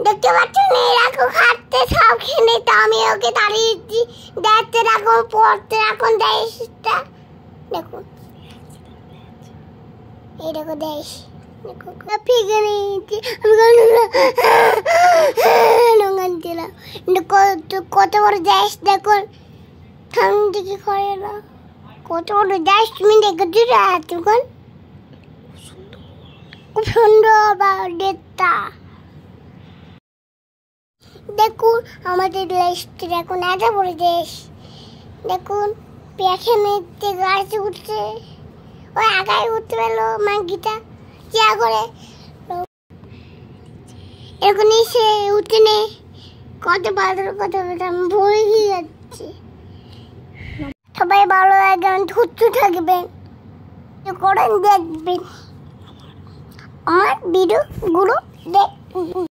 দেখতে পাচ্ছেন এরকম খাটতে সব খেয়ে তো আমি ওকে তাড়িয়ে দিচ্ছি। দেখতে রাখুন পড়তে রাখুন দেশটা দেখুন এই দেখো দেশ ফিকে নিয়েছি আমি কত বড় দেশ দেখুন সামনে দিকে করে না কত বড় দেশ তুমি দেখেছি এতক্ষণ খুব সুন্দর বা ডেটটা দেখুন আমাদের দেশটা দেখুন এত বড় দেশ দেখুন পেছনে গাছ উঠছে ওই আগায় উঠতে পেলো মাঙ্কিটা যা করে এরকম সে উঠে নে কত বাদর কথা আমি ভুলে গিয়ে যাচ্ছি। সবাই ভালো লাগবেন সুস্থ থাকবেন করেন দেখবেন আমার ভিডিওগুলো দেখ